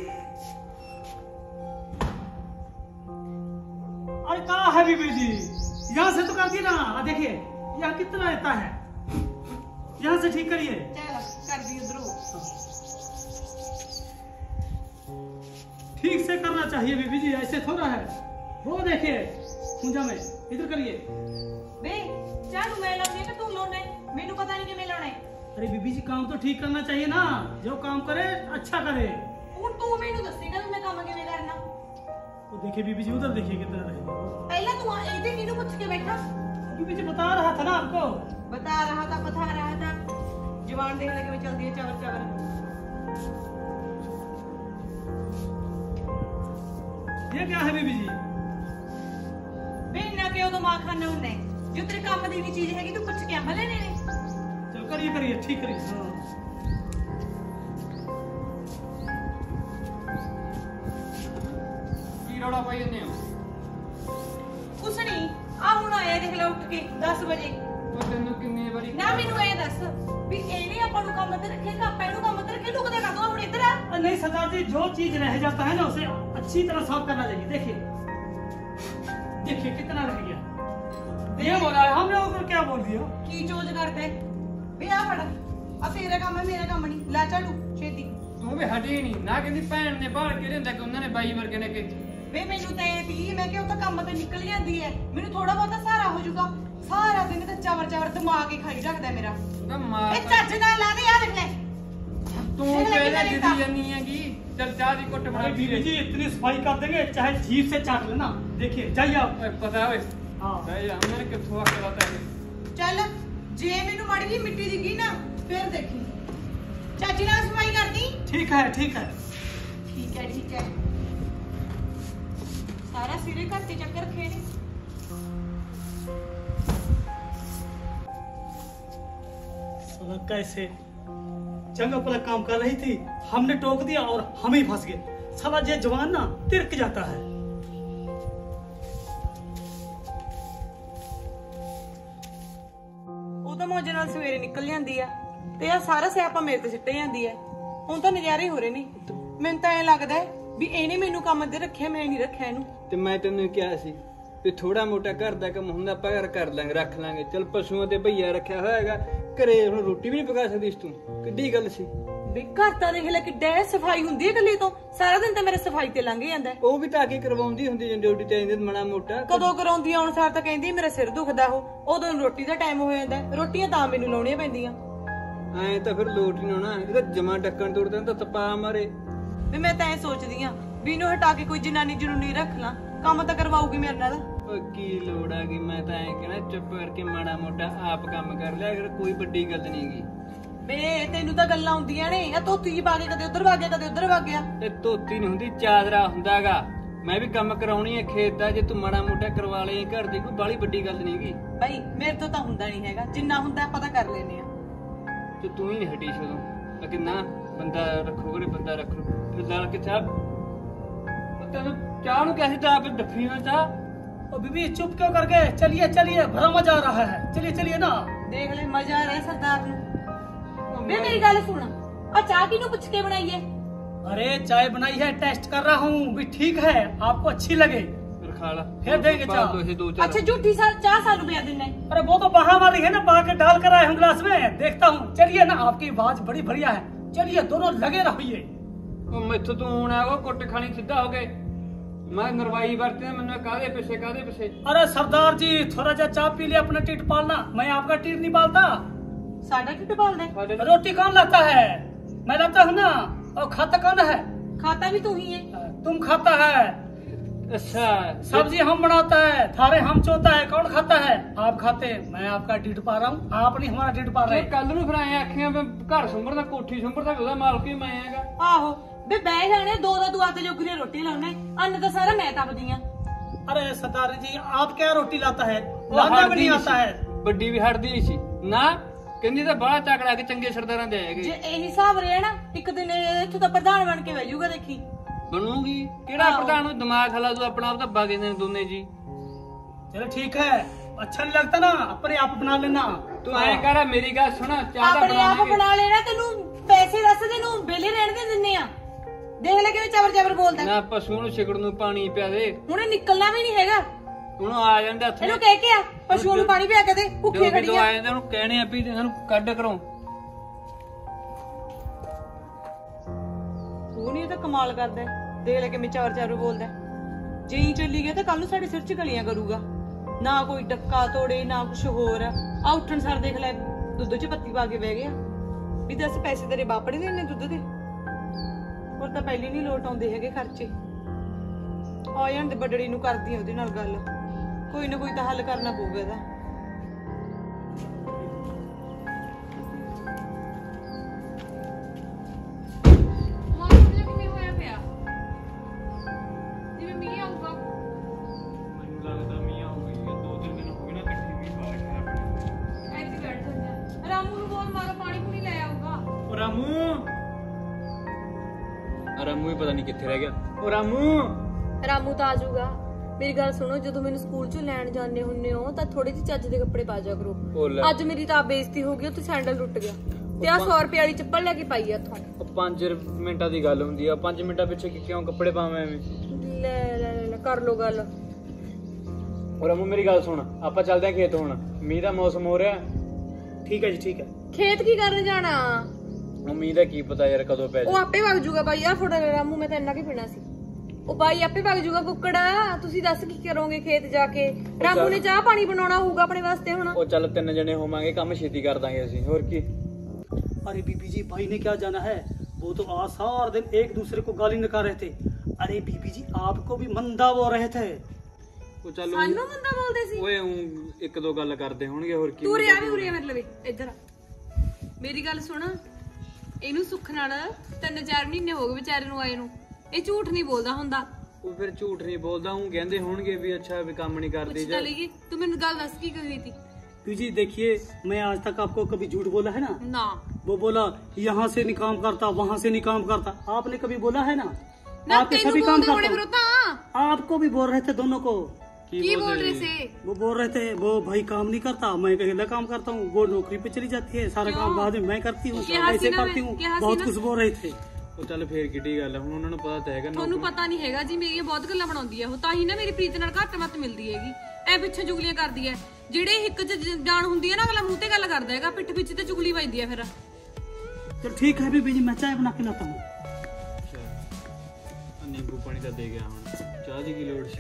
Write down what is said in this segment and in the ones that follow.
अरे कहाँ है बीबी जी? यहाँ से तो कर दिए ना। देखिए यहाँ कितना रहता है, यहाँ से ठीक करिए। चल कर दी उधर। ठीक से करना चाहिए बीबी जी, ऐसे थोड़ा है। वो देखिए पूजा में इधर करिए। बे झाड़ू मैं लाऊंगी कि तू लाना है? मेनू पता नहीं कि मैं लाना है। अरे बीबी जी काम तो ठीक करना चाहिए ना, जो काम करे अच्छा करे। ਹੁਣ तू मेनू दसेगा भी मैं काम किवें करना। वो देखिए बीबी जी उधर देखिए कितना रहेगा। पहले तू इधर किनू पूछ के बैठा? बीबी जी बता रहा था ना आपको। बता रहा था जवान देख ले कि चलती है चावल चावल। ये क्या है बीबी जी? बेना क्यों दिमाग खाना उन्ने? जो तेरे काम दी नहीं चीज हैगी तू पूछ के भले ने। चल करिए करिए ठीक करिए। की रोड़ा पाई जन्ने हो? कुछ नहीं आ हुन आया देख ले उठ के 10 बजे। तो तेनू किन्नी बारी ना मेनू ए दस भी एने अपन नु काम ते रखेगा अपन नु काम ते रखे लुकदे का तू हुन इधर आ। नहीं सरदार जी, जो चीज रह जाता है ना उसे अच्छी तरह साफ करना चाहिए। देखिए देखिए कितना रह गया। ये बोला है हमने ऊपर क्या बोल दिया? की चोज करते बे आ फड़। अब तेरा काम है मेरा काम नहीं। ला झाड़ू छेती। तू भी हटी नहीं ना, कहती भैन ने बाहर के लिंदा कि उन्होंने बाई वर्गे ने कि वे मेनू ते ती मैं कि ਉਹ ਤਾਂ ਕੰਮ ਤੇ ਨਿਕਲ ਜਾਂਦੀ ਹੈ। ਮੈਨੂੰ ਥੋੜਾ ਬਹੁਤਾ ਸਹਾਰਾ ਹੋ ਜਾਊਗਾ। ਸਾਰਾ ਦਿਨ ਤੇ ਚਾਵਰ ਦਿਮਾਗ ਹੀ ਖਾਈ ਰੱਖਦਾ ਮੇਰਾ। मार ਇਹ ਚੱਜ ਨਾਲ ਲਾ ਦੇ ਆ ਦੇਖ ਲੈ। तू पहले दीदी जन्नी है की चल चाह दी कुट बना। अरे बीबी जी इतनी सफाई कर देंगे, चाहे जीभ से चाट लेना। देखिए जाइए आप। पता है हाँ हमने किथों अकल आता है। ਚੱਲ ਜੇ ਮੈਨੂੰ ਮੜ ਗਈ ਮਿੱਟੀ ਦਿਖੀ ਨਾ ਫਿਰ ਦੇਖੀ। ਚਾਚੀ ਨਾਲ ਸਫਾਈ ਕਰਦੀ। ठीक है ठीक है। ਠੀਕ ਹੈ ਠੀਕ ਹੈ। ਸਾਰਾ ਸਿਰੇ ਘਰ ਤੇ ਚੱਕਰ ਰੱਖੇ ਨੇ। साला कैसे जंगल पर काम कर रही थी, हमने टोक दिया और हम ही फंस गए। साला ये जवान ना तिरक जाता है। ਉਹ ਤਾਂ ਮੌਜ ਨਾਲ ਸਵੇਰੇ ਨਿਕਲ ਜਾਂਦੀ ਆ ਤੇ ਆ ਸਾਰਾ ਸਿਆਪਾ ਮੇਰੇ ਤੇ ਸਿੱਟੇ ਜਾਂਦੀ ਆ। ਹੁਣ ਤਾਂ ਨਜ਼ਾਰੇ ਹੋ ਰਹੇ ਨੇ। ਮੈਨੂੰ ਤਾਂ ਐ ਲੱਗਦਾ ਵੀ ਇਹਨੇ ਮੈਨੂੰ ਕੰਮ ਤੇ ਰੱਖਿਆ, ਮੈਂ ਨਹੀਂ ਰੱਖਿਆ ਇਹਨੂੰ। ਤੇ ਮੈਂ ਤੈਨੂੰ ਕਿਹਾ ਸੀ ਵੀ ਥੋੜਾ ਮੋਟਾ ਘਰ ਦਾ ਕੰਮ ਹੁੰਦਾ ਆਪਾਂ ਘਰ ਕਰ ਲਾਂਗੇ, ਰੱਖ ਲਾਂਗੇ। ਚਲ ਪਸ਼ੂਆਂ ਤੇ ਭਈਆ ਰੱਖਿਆ ਹੋਇਆ ਹੈਗਾ ਘਰੇ, ਹੁਣ ਰੋਟੀ ਵੀ ਨਹੀਂ ਪਕਾ ਸਕਦੀ ਤੂੰ। ਕਿੱਡੀ ਗੱਲ ਸੀ ਵੀ ਘਰ ਤਾਂ ਦੇਖ ਲੈ ਕਿੱਡਾ ਸਫਾਈ ਹੁੰਦੀ ਹੈ ਇਕੱਲੀ ਤੋਂ। ਸਾਰਾ ਦਿਨ ਤਾਂ ਮੇਰੇ ਸਫਾਈ ਤੇ ਲੰਘ ਜਾਂਦਾ। ਉਹ ਵੀ ਤਾਂ ਆ ਕੇ ਕਰਵਾਉਂਦੀ ਹੁੰਦੀ ਜੇ ਡਿਊਟੀ ਤੇ ਆਉਂਦੀ ਮਾੜਾ ਮੋਟਾ। ਕਦੋਂ ਕਰਾਉਂਦੀ ਆਉਣ ਸਾਰ ਤਾਂ ਕਹਿੰਦੀ ਮੇਰਾ ਸਿਰ ਦੁਖਦਾ। ਉਦੋਂ ਰੋਟੀ ਦਾ ਟਾਈਮ ਹੋ ਜਾਂਦਾ। ਰੋਟੀਆਂ ਤਾਂ ਮੈਨੂੰ ਲਾਉਣੀਆਂ ਪੈਂਦੀਆਂ। ਐ ਤਾਂ ਫਿਰ ਲੋਟ ਹੀ ਨਾ ਇਹਦਾ ਜਮਾ ਡੱਕਣ ਤੋੜਦਾ ਤਾਂ ਤਪਾ ਮਾਰੇ। ਵੀ ਮੈਂ ਤਾਂ ਐ ਸੋਚਦੀ ਆ ਵੀ ਇਹਨੂੰ ਹਟਾ ਕੇ ਕੋਈ ਜਨਾਨੀ ਜਰੂਰੀ ਰੱਖ ਲਾਂ, ਕੰਮ ਤਾਂ ਕਰਵਾਊਗੀ ਮੇਰੇ ਨਾਲ। ਉਹ ਕੀ ਲੋੜ ਆ ਗਈ? ਮੈਂ ਤਾਂ ਐ ਕਹਿਣਾ ਚੁੱਪ ਕਰਕੇ ਮਾੜਾ ਮੋਟਾ ਆਪ ਕੰਮ ਕਰ ਲਿਆ ਅਗਰ, ਕੋਈ ਵੱਡੀ ਗੱਲ ਨਹੀਂ ਗੀ। ਬੇ ਤੈਨੂੰ ਤਾਂ ਗੱਲਾਂ ਆਉਂਦੀਆਂ ਨੇ। ਆ ਧੋਤੀ ਜੀ ਪਾ ਕੇ ਕਦੇ ਉਧਰ ਵਗ ਗਿਆ ਕਦੇ ਉਧਰ ਵਗ ਗਿਆ। ਤੇ ਧੋਤੀ ਨਹੀਂ ਹੁੰਦੀ, ਚਾਦਰਾ ਹੁੰਦਾਗਾ। ਮੈਂ ਵੀ ਕੰਮ ਕਰਾਉਣੀ ਹੈ ਖੇਤ ਦਾ, ਜੇ ਤੂੰ ਮਾੜਾ ਮੋਟਾ ਕਰਵਾ ਲਈ ਘਰ ਦੀ, ਕੋਈ ਬਾਲੀ ਵੱਡੀ ਗੱਲ ਨਹੀਂ ਗੀ। ਬਾਈ ਮੇਰੇ ਤੋਂ ਤਾਂ ਹੁੰਦਾ ਨਹੀਂ ਹੈਗਾ, ਜਿੰਨਾ ਹੁੰਦਾ ਆਪਾਂ ਤਾਂ ਕਰ ਲੈਨੇ ਆ। ਤੇ ਤੂੰ ਹੀ ਨਹੀਂ ਹਟੀ ਸਦੋਂ ਲੇਕਿਨ ਨਾ ਬੰਦਾ ਰੱਖੋਗੇ ਬੰਦਾ ਰੱਖੋ। ਫਿਰ ਨਾਲ ਕਿੱਥੇ ਤੈਨੂੰ ਚਾਹ ਨੂੰ ਕਿਹਾ ਸੀ ਤਾਂ ਆਪ ਡੱਫੀ ਨਾ ਚਾਹ। और बीबी चुप क्यों कर गए? चलिए चलिए, बड़ा मजा आ रहा है। चलिए चलिए ना। ਦੇਖ ਲੈ ਮਜ਼ਾ ਆ ਰਿਹਾ ਸਰਦਾਰ ਨੂੰ। ਵੇ ਮੇਰੀ ਗੱਲ ਸੁਣ, ਆ ਚਾਹ ਕਿਹਨੂੰ ਪੁੱਛ ਕੇ ਬਣਾਈ ਹੈ? अरे चाय बनाई है, टेस्ट कर रहा हूँ भी ठीक है, आपको अच्छी लगे ਫਿਰ ਖਾ ਲਾ फिर देंगे चाह। अच्छा झूठी चाह सानू पिया देना है। अरे वो तो बहा वाली है ना, बहा के डाल कर आए हम गिलास में। देखता हूँ। चलिए ना, आपकी आवाज बड़ी बढ़िया है। चलिए दोनों लगे रहिए। ਉਹ ਮੈਥੋਂ ਤੂੰ ਹੁਣ ਆ ਉਹ ਕੁੱਟ ਖਾਣੀ ਸਿੱਧਾ ਹੋ ਗਏ। मैं नरवाई बरते मैंने कादे पिछे अरे सरदार जी थोड़ा जा चाय पी लिया, अपना टीट पालना। मैं आपका टीट नहीं पालता। साडा टीट पाल दे। रोटी कौन लाता है? मैं लाता हूँ ना। और खाता कौन है? खाता भी तू ही है। तुम खाता है। अच्छा सब्जी हम बनाता है, थारे हम चोता है। कौन खाता है? आप खाते। मैं आपका टीट पा रहा हूँ, आप नहीं हमारा टीट पा रहे। कल नूं फिर आए आखियां घर सुंबरदा कोठी सुंबरदा ओदा मालक ही मैं हैगा। आहो बे बह जाने दो दो आते जो गुरे रोटी लाने अन्न तो सारा मैं तपदी हां। अरे सरदार जी आप क्या रोटी लाता है? लाना भी नहीं आता है। बड़ी भी हटदी नहीं सी ना, कहंदी ਤਾਂ ਬੜਾ ਤਕੜਾ ਕੇ ਚੰਗੇ ਸਰਦਾਰਾਂ ਦੇ ਆਏਗੇ। ਜੇ ਇਹੀ ਹਿਸਾਬ ਰਹੇ ਨਾ ਇੱਕ ਦਿਨ ਇੱਥੋਂ ਤਾਂ ਪ੍ਰਧਾਨ ਬਣ ਕੇ ਵਜੂਗਾ ਦੇਖੀ। ਬਣੂਗੀ ਕਿਹੜਾ ਪ੍ਰਧਾਨ ਨੂੰ ਦਿਮਾਗ ਹਲਾ ਦੂ ਆਪਣਾ ਆਪ ਤਾਂ ਬਾਗੇ ਨੇ ਦੋਨੇ ਜੀ। चलो ठीक है, अच्छा नहीं लगता ना अपने आप बना लेना। तू ऐ कर मेरी गल सुन, चाह अपने आप बना लेना। तेनू पैसे दस तैनू बेले रहने दे दिन्ने आ। ਦੇਖ ਲੈ ਕਿਵੇਂ ਚਬਰ ਚਬਰ ਬੋਲਦਾ। ਨਾ ਪਸ਼ੂ ਨੂੰ ਛਿਕੜ ਨੂੰ ਪਾਣੀ ਪਿਆ ਦੇ, ਹੁਣੇ ਨਿਕਲਣਾ ਵੀ ਨਹੀਂ ਹੈਗਾ। ਹੁਣ ਆ ਜਾਂਦਾ ਇੱਥੇ ਇਹਨੂੰ ਕਹਿ ਕੇ ਆ ਪਸ਼ੂਆਂ ਨੂੰ ਪਾਣੀ ਪਿਆ ਕੇ ਦੇ, ਭੁੱਖੇ ਖੜੀ ਆ। ਆ ਜਾਂਦਾ ਉਹਨੂੰ ਕਹਿਣੇ ਆ ਵੀ ਸਾਨੂੰ ਕੱਢ ਕਰੋ। ਉਹ ਨਹੀਂ, ਇਹ ਤਾਂ ਕਮਾਲ ਕਰਦਾ ਹੈ। ਦੇਖ ਲੈ ਕਿਵੇਂ ਚਬਰ ਚਬਰ ਬੋਲਦਾ। ਜੇ ਹੀ ਚੱਲੀ ਗਿਆ ਤਾਂ ਕੱਲ ਨੂੰ ਸਾਡੇ ਸਿਰ 'ਚ ਗਲੀਆਂ ਕਰੂਗਾ। ਨਾ ਕੋਈ ਡੱਕਾ ਤੋੜੇ ਨਾ ਕੁਛ ਹੋਰ। ਆ ਉੱਠਣ ਸਾਰ ਦੇਖ ਲੈ ਦੁੱਧ 'ਚ ਪੱਤੀ ਪਾ ਕੇ ਬਹਿ ਗਿਆ ਵੀ ਦੱਸ ਪੈਸੇ ਤੇਰੇ ਬਾਪੜੇ ਦੇ ਨੇ ਦੁੱਧ ਦੇ। ਹੋਰ ਤਾਂ ਪਹਿਲੀ ਨਹੀਂ ਲੋਟ ਆਉਂਦੇ ਹੈਗੇ ਖਰਚੇ। ਆ ਜਾਣ ਦੇ ਬੱਡੜੀ ਨੂੰ ਕਰਦੀ ਆ ਉਹਦੇ ਨਾਲ ਗੱਲ, ਕੋਈ ਨਾ ਕੋਈ ਤਾਂ ਹੱਲ ਕਰਨਾ ਪਊਗਾ ਇਹਦਾ। ਮੌਸਮ ਕਿਵੇਂ ਹੋਇਆ ਪਿਆ? ਜਿਵੇਂ ਮੀਂਹ ਆਊਗਾ। ਮੈਨੂੰ ਲੱਗਦਾ ਮੀਂਹ ਆਊਗਾ, 2-3 ਦਿਨ ਹੋ ਗਏ ਨਾ ਇਕੱਠੇ ਮੀਂਹ ਪਾ ਰਿਹਾ ਆਪਣੇ। ਇੱਥੇ ਬੈਠ ਜਾਂਦੇ। ਰਾਮੂ ਨੂੰ ਬੋਲ ਮਾਰੋ, ਪਾਣੀ ਪੂਣੀ ਲੈ ਆਊਗਾ। ਉਹ ਰਾਮੂ ਹੀ ਪਤਾ ਨਹੀਂ ਕਿੱਥੇ ਰਹਿ ਗਿਆ। ਉਹ ਰਾਮੂ ਰਾਮੂ ਤਾਂ ਆ ਜਾਊਗਾ। ਮੇਰੀ ਗੱਲ ਸੁਣੋ, ਜਦੋਂ ਮੈਨੂੰ ਸਕੂਲ ਚੋਂ ਲੈਣ ਜਾਂਦੇ ਹੁੰਨੇ ਹੋ ਤਾਂ ਥੋੜੇ ਜਿਹੇ ਚੱਜ ਦੇ ਕੱਪੜੇ ਪਾ ਜਾ ਕਰੋ। ਅੱਜ ਮੇਰੀ ਤਾਂ ਬੇਇੱਜ਼ਤੀ ਹੋ ਗਈ, ਉੱਥੇ ਸੈਂਡਲ ਟੁੱਟ ਗਿਆ ਤੇ ਆ 100 ਰੁਪਏ ਵਾਲੀ ਚੱਪਲ ਲੈ ਕੇ ਪਾਈ ਆ ਇੱਥੋਂ। ਉਹ 5 ਮਿੰਟਾਂ ਦੀ ਗੱਲ ਹੁੰਦੀ ਆ, 5 ਮਿੰਟਾਂ ਪਿੱਛੇ ਕਿਉਂ ਕੱਪੜੇ ਪਾਵਾਂ ਐਵੇਂ? ਲੈ ਲੈ ਲੈ ਕਰ ਲੋ ਗੱਲ। ਉਹ ਰਾਮੂ ਮੇਰੀ ਗੱਲ ਸੁਣ, ਆਪਾਂ ਚੱਲਦੇ ਆਂ ਖੇਤ। ਹੁਣ ਮੀਂਹ ਦਾ ਮੌਸਮ ਹੋ ਰਿਹਾ। ठीक है जी ठीक है। ਖੇਤ ਕੀ ਕਰਨ ਜਾਣਾ? ਉਹ ਮੀਂਹ ਦਾ ਕੀ ਪਤਾ ਯਾਰ ਕਦੋਂ ਪੈ ਉਹ ਜਾਏ। ਆਪੇ ਵਗ ਜੂਗਾ ਬਾਈ। ਆ ਫੋਟੋ ਲੈ ਰਾਮੂ, ਮੈਂ ਤਾਂ ਇੰਨਾ ਕੀ ਪੀਣਾ ਸੀ। ਉਹ ਬਾਈ ਆਪੇ ਵਗ ਜੂਗਾ। ਕੁੱਕੜਾ ਤੁਸੀਂ ਦੱਸ ਕੀ ਕਰੋਗੇ ਖੇਤ ਜਾ ਕੇ? ਰਾਮੂ ਨੇ ਚਾਹ ਪਾਣੀ ਬਣਾਉਣਾ ਹੋਊਗਾ ਆਪਣੇ ਵਾਸਤੇ ਹੁਣ। ਉਹ ਚੱਲ 3 ਜਣੇ ਹੋਵਾਂਗੇ, ਕੰਮ ਛੇਤੀ ਕਰ ਦਾਂਗੇ ਅਸੀਂ, ਹੋਰ ਕੀ। अरे बीबी जी भाई ने क्या जाना है, वो तो आज सारा दिन एक दूसरे को गाली निकाल रहे थे। अरे बीबी जी आपको भी मंदा बोल रहे थे। ਉਹ ਚੱਲ ਸਾਨੂੰ ਮੰਦਾ ਬੋਲਦੇ ਸੀ। ਓਏ ਇੱਕ ਦੋ ਗੱਲ ਕਰਦੇ ਹੋਣਗੇ, ਹੋਰ ਕੀ। ਤੂੰ ਰਿਆ ਵੀ ਉਰੇ ਮਤਲਬ ਇੱਧਰ ਮੇਰੀ ਗੱਲ ਸੁਣ। ਇਹਨੂੰ ਸੁੱਖ ਨਾਲ 3-4 ਮਹੀਨੇ ਹੋ ਗਏ ਵਿਚਾਰੇ ਨੂੰ ਆਏ ਨੂੰ। ਇਹ ਝੂਠ ਨਹੀਂ ਬੋਲਦਾ ਹੁੰਦਾ। ਉਹ ਫਿਰ ਝੂਠ ਨਹੀਂ ਬੋਲਦਾ, ਹੂੰ ਕਹਿੰਦੇ ਹੋਣਗੇ ਵੀ ਅੱਛਾ ਵੀ ਕੰਮ ਨਹੀਂ ਕਰਦੀ। ਪੁੱਛ ਚਲੀ ਗਈ। ਤੂੰ ਮੈਨੂੰ ਗੱਲ ਦੱਸ ਕੀ ਕਹੀ ਸੀ? जी देखिए मैं आज तक आपको कभी झूठ बोला है ना? ਨਾ वो बोला यहाँ से नहीं काम करता वहाँ से नहीं काम करता, आपने कभी बोला है ना? ਨਾ आपके ਤੈਨੂੰ सभी काम ਬੋਲਦੇ ਹੋਣੇ करता ਫਿਰ हूँ। ਤਾਂ आपको भी बोल रहे थे दोनों को। ਕੀ ਬੋਲ ਰਹੇ ਸੀ? वो बोल रहे थे वो भाई काम नहीं करता, मैं अकेला काम करता हूँ, वो नौकरी पे चली जाती है, सारा काम बाद में मैं करती हूँ, क्या ऐसे हसीना करती में- हूँ, क्या हसीना? बहुत कुछ बोल रहे थे। ਉਹ ਚੱਲ ਫੇਰ ਕਿੱਡੀ ਗੱਲ ਆ, ਹੁਣ ਉਹਨਾਂ ਨੂੰ ਪਤਾ ਤਾਂ ਹੈਗਾ। ਤੁਹਾਨੂੰ ਪਤਾ ਨਹੀਂ ਹੈਗਾ ਜੀ, ਮੇਰੀਆਂ ਬਹੁਤ ਗੱਲਾਂ ਬਣਾਉਂਦੀ ਆ ਉਹ। ਤਾਂ ਹੀ ਨਾ ਮੇਰੀ ਪ੍ਰੀਤ ਨਾਲ ਘੱਟ ਮੱਤ ਮਿਲਦੀ ਹੈਗੀ। ਐ ਪਿੱਛੇ ਚੁਗਲੀਆਂ ਕਰਦੀ ਐ। ਜਿਹੜੇ ਹਿੱਕ 'ਚ ਜਾਣ ਹੁੰਦੀ ਹੈ ਨਾ, ਅਗਲਾ ਮੂੰਹ ਤੇ ਗੱਲ ਕਰਦਾ ਹੈਗਾ, ਪਿੱਠ ਪਿੱਛੇ ਤੇ ਚੁਗਲੀ ਵੱਜਦੀ ਆ ਫਿਰ। चल ठीक है बीबी जी मैं चाय बना के लाता हूँ। ਨਿੰਬੂ ਪਾਣੀ ਤਾਂ ਦੇ ਗਿਆ, ਹੁਣ ਚਾਹ ਦੀ ਕੀ ਲੋੜ ਸੀ?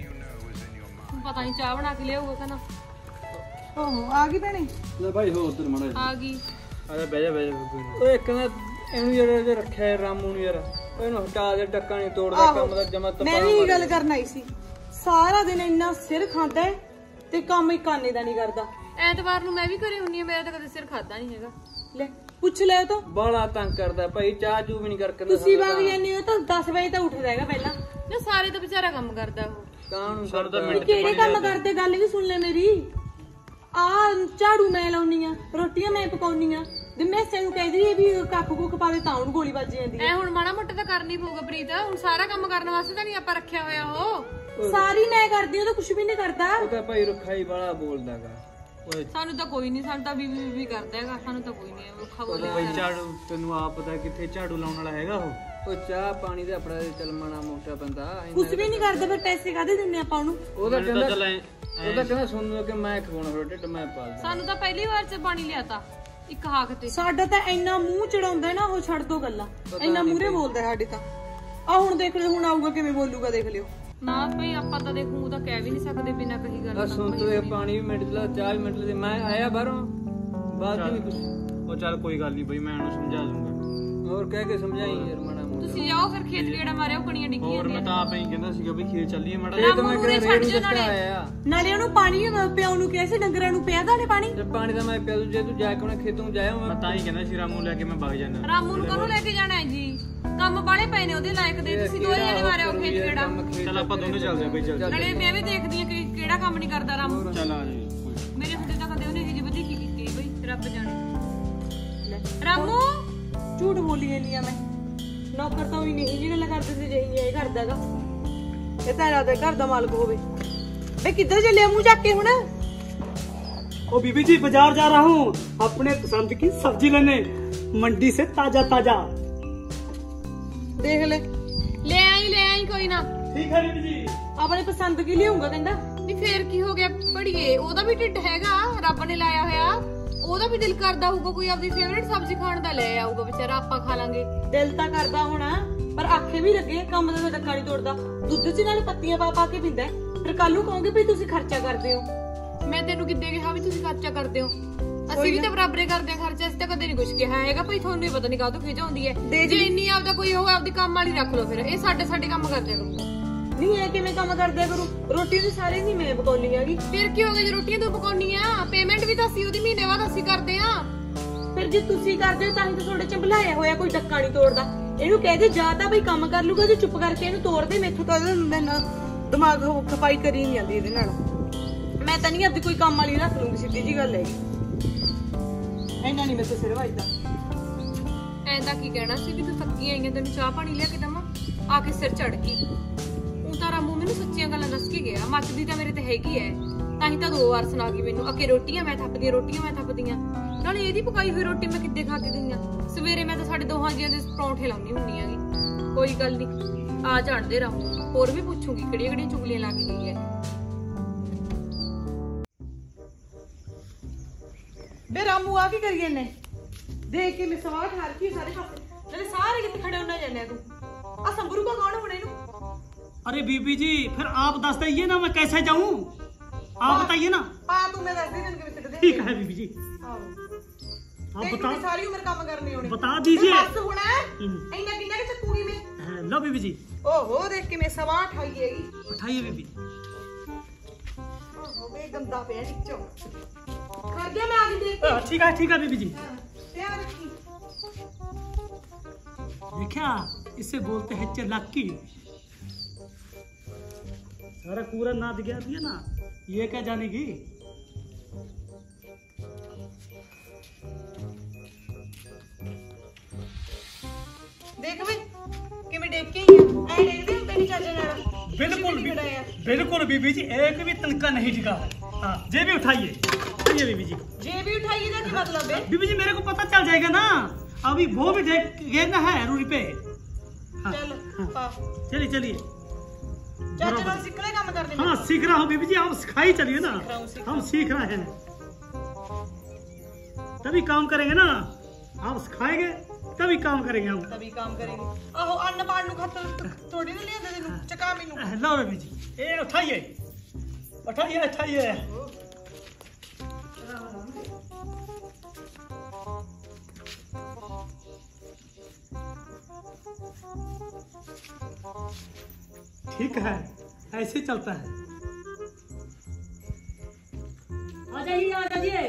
ਪਤਾ ਨਹੀਂ ਚਾਹ ਬਣਾ ਕੇ ਲਿਆਊਗਾ ਕਹਿੰਦਾ। ਓਹੋ ਆ ਗਈ ਭੈਣੇ। ਲੈ ਭਾਈ ਹੋ ਉਧਰ ਮੜਾ ਆ ਗਈ। ਆ ਜਾ ਬਹਿ ਜਾ ਕੋਈ ਨਾ। ਓਏ ਇੱਕ ਨਾ ਇਹਨੂੰ ਯਾਰ ਇਹਦੇ ਰੱਖਿਆ ਹੈ ਰਾਮੂ ਨੂੰ, ਯਾਰ ਇਹਨੂੰ ਹਟਾ ਦੇ, ਟੱਕਾ ਨਹੀਂ ਤੋੜਦਾ, ਕੰਮ ਦਾ ਜਮਾ ਤਪਾ। ਮੈਂ ਵੀ ਇਹ ਗੱਲ ਕਰਨ ਆਈ ਸੀ। ਸਾਰਾ ਦਿਨ ਇੰਨਾ ਸਿਰ ਖਾਂਦਾ ਹੈ ਤੇ ਕੰਮ ਇੱਕ ਆਨੇ ਦਾ ਨਹੀਂ ਕਰਦਾ। ਐਤਵਾਰ ਨੂੰ ਮੈਂ ਵੀ ਘਰੇ ਹੁੰਨੀ ਆ, ਮੇਰਾ ਤਾਂ ਕਦੇ ਸਿਰ ਖਾਦਾ ਨਹੀਂ ਹੈਗਾ। ਲੈ ਪੁੱਛ ਲੈ ਤੋ। ਬਾਲਾ ਤੰਗ ਕਰਦਾ ਭਾਈ, ਚਾਹ ਚੂ ਵੀ ਨਹੀਂ ਕਰਕੇ ਤੁਸੀਂ ਵਗ ਜਾਂਦੇ ਹੋ ਤਾਂ 10 ਵਜੇ ਤਾਂ ਉੱਠਦਾ ਹੈਗਾ ਪਹਿਲਾਂ। ਨਾ ਸਾਰੇ ਤਾਂ ਵਿਚਾਰਾ ਕੰਮ ਕਰਦਾ ਉਹ। ਕਾਹਨੂੰ ਕਰਦਾ? ਕਿਹੜੇ ਕੰਮ ਕਰਦੇ? ਗੱਲ ਵੀ ਸੁਣ ਲੈ ਮੇਰੀ। ਆ ਝਾੜੂ ਮੈਂ ਲਾਉਣੀ ਆ, ਰੋਟੀਆਂ ਮੈਂ ਪਕਾਉਣੀ ਆ, ਤੇ ਮੈਂ ਨੂੰ ਕਹਿੰਦੀ ਹੈ ਵੀ ਕੱਖ ਕੁੱਖ ਪਾਵੇ ਤਾਂ ਉਹਨੂੰ ਗੋਲੀ ਵੱਜ ਜਾਂਦੀ ਹੈ। ਐ ਹੁਣ ਮਾੜਾ ਮੋਟਾ ਤਾਂ ਕਰਨੀ ਪਊਗਾ ਪ੍ਰੀਤ। ਹੁਣ ਸਾਰਾ ਕੰਮ ਕਰਨ ਵਾਸਤੇ ਤਾਂ ਨਹੀਂ ਆਪਾਂ ਰੱਖਿਆ ਹੋਇਆ ਉਹ। ਸਾਰੀ ਮੈਂ ਕਰਦੀ ਹਾਂ, ਉਹ ਤਾਂ ਕੁਝ ਵੀ ਨਹੀਂ ਕਰਦਾ। ਉਹ ਤਾਂ ਭਾਈ ਰੁੱਖਾ ਹੀ ਬਾਲਾ ਬੋਲਦਾਗਾ। ਓਏ ਸਾਨੂੰ ਤਾਂ ਕੋਈ ਨਹੀਂ, ਸਾਨੂੰ ਤਾਂ ਵੀ ਕਰਦਾ ਹੈਗਾ। ਸਾਨੂੰ ਤਾਂ ਕੋਈ ਨਹੀਂ ਔਖਾ ਬੋਲਿਆ ਭਾਈ ਝਾੜੂ ਤੈਨੂੰ ਆਪ ਪਤਾ ਕਿੱਥੇ ਝਾੜੂ ਲਾਉਣ ਵਾਲਾ ਹੈਗਾ ਉਹ ਚਾਹ ਪਾਣੀ ਦਾ ਆਪਣਾ ਚੱਲ ਮਾਣਾ ਮੋਟਾ ਬੰਦਾ ਕੁਝ ਵੀ ਨਹੀਂ ਕਰਦਾ, ਫਿਰ ਪੈਸੇ ਕਾਹਦੇ ਦਿੰਨੇ ਆਪਾਂ ਉਹਨੂੰ? ਉਹਦਾ ਕਹਿੰਦਾ ਸੁਣ ਲਓ ਕਿ ਮੈਂ ਖਵਾਉਣਾ ਢਿੱਡ ਮੈਂ ਪਾਲਦਾ। ਸਾਨੂੰ ਤਾਂ ਪਹਿਲੀ ਵਾਰ ਚ ਪਾਣੀ ਲਿਆਤਾ ਇੱਕ ਹਾਕ ਤੇ। ਸਾਡਾ ਤਾਂ ਇੰਨਾ ਮੂੰਹ ਚੜਾਉਂਦਾ ਨਾ ਉਹ, ਛੱਡ ਦੋ ਗੱਲਾਂ। ਇੰਨਾ ਮੂਹਰੇ ਬੋਲਦਾ ਸਾਡੇ ਤਾਂ। ਆ ਹੁਣ ਦੇਖ ਲਿਓ, ਹੁਣ ਆਊਗਾ ਕਿਵੇਂ ਬੋਲੂਗਾ, ਦੇਖ ਲਿਓ। ਨਾ ਭਈ ਆਪਾਂ ਤਾਂ ਦੇਖ ਮੂੰਹ ਤਾਂ ਕਹਿ ਵੀ ਨਹੀਂ ਸਕਦੇ ਬਿਨਾਂ ਕਹੀ ਗੱਲ ਤੋਂ। ਸੁਣ ਤੂੰ ਇਹ ਪਾਣੀ ਵੀ ਮਿੰਟ ਲਾ, ਚਾਹ ਵੀ ਮਿੰਟ ਲਾ। ਮੈਂ ਆਇਆ ਬਾਹਰੋਂ, ਬਾਅਦ ਵੀ ਕੁਝ। ਉਹ ਚੱਲ ਕੋਈ ਗੱਲ ਨਹੀਂ ਬਈ, ਮੈਂ ਉਹਨੂੰ ਸਮਝਾ ਦੂੰਗਾ। ਹੋਰ ਕਹਿ ਕੇ ਸਮਝਾਈ ਯਾਰ ਮਾੜਾ ਮੋਟਾ। ਤੁਸੀਂ ਜਾਓ ਫਿਰ ਖੇਤ ਗੇੜਾ ਮਾਰਿਓ, ਕਣੀਆਂ ਡਿੱਗੀਆਂ। ਹੋਰ ਮੈਂ ਤਾਂ ਆਪੇ ਹੀ ਕਹਿੰਦਾ ਸੀਗਾ ਵੀ ਖੇਤ ਚੱਲੀਏ ਮਾੜਾ। ਇਹ ਤਾਂ ਮੈਂ ਰੇੜੂ ਦੱਸਿਆ ਆਇਆ ਨਾਲੇ ਉਹਨੂੰ ਪਾਣੀ ਪਿਆਉਣ ਨੂੰ ਕਿਹਾ ਸੀ, ਡੰਗਰਾਂ ਨੂੰ ਪਿਆ ਦਾਣੇ ਪਾਣੀ। ਤੇ ਪਾਣੀ ਤਾਂ ਮੈਂ ਪਿਆ ਦੂ, ਜੇ ਤੂੰ ਜਾ ਕੇ ਉਹਨੇ ਖੇਤੋਂ ਜਾਇਆ ਮੈਂ ਤਾਂ ਹੀ ਕਹਿੰਦਾ ਸੀ ਰਾਮੂ ਲੈ ਕੇ ਮੈਂ ਵਗ ਜਾਣਾ। ਰਾਮੂ ਨੂੰ ਕਾਹਨੂੰ ਲੈ ਕੇ ਜਾਣਾ ਹੈ ਜੀ? ਕੰਮ ਬਾਲੇ ਪਏ ਨੇ ਉਹਦੇ ਲਾਇਕ ਦੇ। ਤੁਸੀਂ ਦੋਏ ਜਣੇ ਮਾਰਿਓ ਖੇਤ ਗੇੜਾ। ਚੱਲ ਆਪਾਂ ਦੋਨੇ ਚੱਲਦੇ ਆ ਬਈ, ਚੱਲ। ਨਾਲੇ ਮੈਂ ਵੀ ਦੇਖਦੀ ਆ ਕਿ ਕਿਹੜਾ ਕੰਮ ਨਹੀਂ ਕਰਦਾ ਰਾਮੂ। ਚੱਲ ਆ ਜੀ। ਮੇਰੇ ਹੁੰਦੇ ਤਾਂ ਕਦੇ ਉਹਨੇ ਇਹ ਜਿਹੀ ਵਧੀ ਕੀਤੀ ਬਈ, ਰੱਬ ਜਾਣੇ। ਰਾਮੂ ਝੂਠ ਬੋਲੀ ਜਾਂਦੀ ਆ ਮੈਂ। ਨੌਕਰ ਤਾਂ ਵੀ ਨਹੀਂ ਜਿਹੜਾ ਕਰਦੇ ਸੀ, ਜਿਹੀ ਇਹ ਕਰਦਾਗਾ। ਇਹ ਤਾਂ ਰਾਤ ਦੇ ਘਰ ਦਾ ਮਾਲਕ ਹੋਵੇ। ਬੇ ਕਿੱਧਰ ਚੱਲਿਆ ਮੂੰਹ ਚੱਕ ਕੇ ਹੁਣ? ओ बीबी जी बाजार जा रहा हूँ अपने पसंद की सब्जी लेने, मंडी से ताजा ताजा। ਦੇਖ ਲੈ ਲੈ ਆਈ ਕੋਈ ਨਾ। ठीक है बीबी जी। ਆਪਣੇ ਪਸੰਦ ਕੀ ਲਿਆਉਂਗਾ ਕਹਿੰਦਾ। ਨਹੀਂ ਫੇਰ ਕੀ ਹੋ ਗਿਆ ਪੜੀਏ, ਉਹਦਾ ਵੀ ਢਿੱਡ ਹੈਗਾ, ਰੱਬ ਨੇ ਲਾਇਆ ਹੋਇਆ, ਉਹਦਾ ਵੀ ਦਿਲ ਕਰਦਾ ਹੋਊਗਾ ਕੋਈ ਆਪਣੀ ਫੇਵਰਿਟ ਸਬਜ਼ੀ ਖਾਣ ਦਾ ਲੈ ਆਊਗਾ ਵਿਚਾਰਾ, ਆਪਾਂ ਖਾ ਲਾਂਗੇ। ਦਿਲ ਤਾਂ ਕਰਦਾ ਹੋਣਾ ਪਰ ਆਖੇ ਵੀ ਲੱਗੇ ਕੰਮ ਦਾ ਡੱਕਾ ਨਹੀਂ ਤੋੜਦਾ, ਦੁੱਧ 'ਚ ਨਾਲੇ ਪੱਤੀਆਂ ਪਾ ਕੇ ਪੀਂਦਾ। ਫਿਰ ਕੱਲ ਨੂੰ ਕਹੋਗੇ ਵੀ ਤੁਸੀਂ ਖਰਚਾ ਕਰਦੇ ਹੋ। ਮੈਂ ਤੈਨੂੰ ਕਿੱਦੇ ਕਿਹਾ ਵੀ ਤੁਸੀਂ ਖਰਚਾ ਕਰਦੇ ਹੋ? ਅਸੀਂ ਵੀ ਤਾਂ ਬਰਾਬਰੇ ਕਰਦੇ ਆ ਖਰਚਾ, ਅਸੀਂ ਤਾਂ ਕਦੇ ਨਹੀਂ ਕੁਝ ਕਿਹਾ ਹੈਗਾ ਭਾਈ। ਤੁਹਾਨੂੰ ਹੀ ਪਤਾ ਨਹੀਂ ਕਾਹਤੋਂ ਖਿਜ ਆਉਂਦੀ ਹੈ। ਜੇ ਇੰਨੀ ਆਪਦਾ ਕੋਈ ਹੋਊ ਆਪਦੀ ਕੰਮ ਵਾਲੀ ਰੱਖ ਲਓ, ਫਿਰ ਇਹ ਸਾਡੇ ਕੰਮ ਕਰਦੇ ਕਰੂਗਾ। ਨਹੀਂ ਇਹ ਕਿਵੇਂ ਕੰਮ ਕਰਦਿਆ ਕਰੂ? ਰੋਟੀ ਦੀ ਸਾਰੇ ਨਹੀਂ ਮੈਂ ਪਕਾਉਣੀ ਹੈਗੀ। ਫਿਰ ਕੀ ਹੋ ਗਿਆ ਜੇ ਰੋਟੀਆਂ ਤੂੰ ਪਕਾਉਣੀ ਆ? ਪੇਮੈਂਟ ਵੀ ਤਾਂ ਅਸੀਂ ਉਹਦੀ ਮਹੀਨੇ ਬਾਅਦ ਅਸੀਂ ਕਰਦੇ ਆ। ਫਿਰ ਜੇ ਤੁਸੀਂ ਕਰਦੇ ਹੋ ਤਾਂ ਹੀ ਤਾਂ ਤੁਹਾਡੇ ਚ ਬੁਲਾਇਆ ਹੋਇਆ, ਕੋਈ ਡੱਕਾ ਨਹੀਂ ਤੋੜਦਾ। ਇਹਨੂੰ ਕਹਿ ਦੇ ਜਾਂ ਤਾਂ ਬਈ ਕੰਮ ਕਰ ਲੂਗਾ, ਜੇ ਚੁੱਪ ਕਰਕੇ ਇਹਨੂੰ ਤੋੜ ਦੇ। ਮੈਥੋਂ ਤਾਂ ਦਿਮਾਗ ਖਪਾਈ ਕਰੀ ਨਹੀਂ ਜਾਂਦੀ ਇਹਦੇ ਨਾਲ। ਮੈਂ ਤਾਂ ਨਹੀਂ ਆਪਦੀ ਕੋਈ ਕੰਮ ਵਾਲੀ ਰੱਖ ਲੂੰਗੀ, ਸਿੱਧੀ ਜੀ ਗੱਲ ਹੈਗੀ। ਇੰਨਾ ਨਹੀਂ ਮੇਰੇ ਸਿਰ ਵੱਜਦਾ। ਐਂਦਾ ਕੀ ਕਹਿਣਾ ਸੀ ਵੀ ਤੂੰ ਥੱਕੀ ਆਈ ਆ, ਤੈਨੂੰ ਚਾਹ ਪਾਣੀ ਲਿਆ ਕੇ ਦਵਾਂ? ਆ ਕੇ ਸਿਰ ਚੜ ਗਈ। ਉਹ ਤਾਂ ਰਾਮੂ ਮੈਨੂੰ ਸੱਚੀਆਂ ਗੱਲਾਂ ਦੱਸ ਕੇ ਗਿਆ, ਮੱਚਦੀ ਤਾਂ ਮੇਰੇ ਤੇ ਹੈਗੀ ਐ, ਤਾਂ ਹੀ ਤਾਂ 2 ਵਾਰ ਸੁਣਾ ਗਈ ਮੈਨੂੰ ਅੱਕੇ ਰੋਟੀਆਂ ਮੈਂ ਥੱਪਦੀਆਂ। ਨਾਲੇ ਇਹਦੀ ਪਕਾਈ ਹੋਈ ਰੋਟੀ ਮੈਂ ਕਿੱਦੇ ਖਾ ਕੇ ਗਈਆਂ? ਸਵੇਰੇ ਮੈਂ ਤਾਂ ਸਾਡੇ ਦੋਹਾਂ ਜੀਆਂ ਦੇ ਪਰੌਂਠੇ ਲਾਉਣੀ ਹੁੰਨੀ ਆਗੀ। ਕੋਈ ਗੱਲ ਨਹੀਂ, ਆ ਜਾਣਦੇ ਰਾਮੂ, ਹੋਰ ਵੀ ਪੁੱਛੂਗੀ ਕਿਹੜੀਆਂ ਚੁਗਲੀਆਂ ਲਾ ਕੇ ਗਈ ਐ। ਬੇ ਰਾਮੂ ਆ ਕੀ ਕਰੀ ਜਾਂਦੇ? ਦੇਖ ਕੇ ਮੈਂ ਸਵਾਲ ਠਾਰ ਕੀ ਸਾਰੇ ਪਾਸੇ ਨਾਲੇ ਸਾਰੇ ਕਿੱਥੇ ਖੜੇ ਹੁੰਨਾ ਜਾਂਦੇ ਤੂੰ। ਆ ਸੰਭਰੂ ਕਾ ਕੌਣ ਹੋਣੇ ਇਹਨੂੰ? अरे बीबी जी फिर आप दस दीजिए ना, मैं कैसे जाऊं? आप बताइए ना। हाँ तू मैं दस दिन के विच ठीक है बीबी जी, आप बता। सारी उम्र काम करनी होनी, बता दीजिए। बस होना इन्ना किन्ना के चक्कूगी में। लो बीबी जी। ओहो देख के मैं सवा उठाईएगी। उठाइए बीबी। ओहो बे गंदा पे नीचो खड़ गया, मैं आगे देख के। ठीक है बीबी जी। ध्यान रखी। देखा, इसे बोलते हैं चालाकी। सारा पूरा नाच गया दिया ना, ये क्या जानेगी? देख वे किवें देख के ही ऐ देखदे हुंदे नहीं चाचा नाल। बिल्कुल बीबी जी, एक भी तनका नहीं टिका है। हाँ जे भी उठाइए बीबी जी। जे भी उठाइए ना क्या मतलब है? बीबी जी मेरे को पता चल जाएगा ना, अभी वो भी देखना है रूढ़ी पे। हाँ, चल हाँ, चलिए चाचा नाल सीखले काम करने। हाँ सीख रहा हूँ बीबी जी, आप सिखाई चलिए ना। हम सीख रहे हैं तभी काम करेंगे ना, आप सिखाएंगे तभी काम करेंगे हम। तभी काम करेंगे। आहो अन्न पान नु खातर थोड़ी ना लिया तेनू चका मेनू। लो बीबी जी, ए उठाइए। ठीक है, ऐसे चलता है। आ जाइए।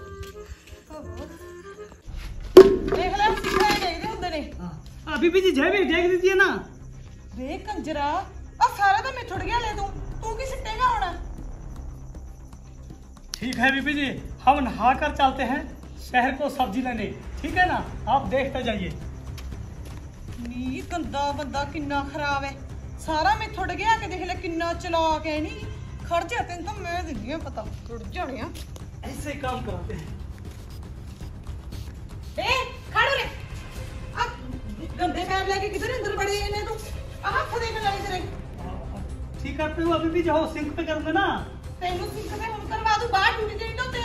देख ले सिखाए नहीं हुंदे ने। हाँ बीबी जी जय भी देख दीजिए ना। वे कंजरा आ सारा तो मैं छुड़ गया ले तू की सिटेगा होना। ठीक है बीबी जी, हम नहा कर चलते हैं शहर को सब्जी लेने, ठीक है ना? आप देखते जाइए। नी गंदा बंदा किन्ना खराब है, सारा मैं थोड़ गया के देख ले किन्ना चलाक है। नी खड़ जा तेन तो मैं दिंदी पता टुट जाने। ऐसे काम कराते हैं। ए खड़ो रे, अब गंदे पैर लेके किधर अंदर बड़े इन्हें तू आ हाथ देख ले तेरे। ठीक करते हो अभी भी, जो सिंक पे करूंगा ना। तेनू सिंक पे हम करवा दूं, बाहर टूट जाई तो